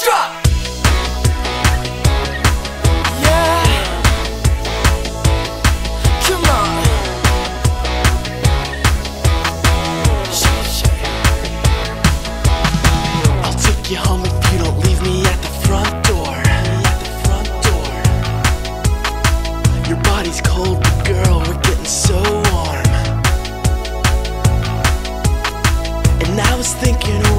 drop. Yeah, come on. I'll take you home if you don't leave me at the front door. Your body's cold, but girl, we're getting so warm. And I was thinking,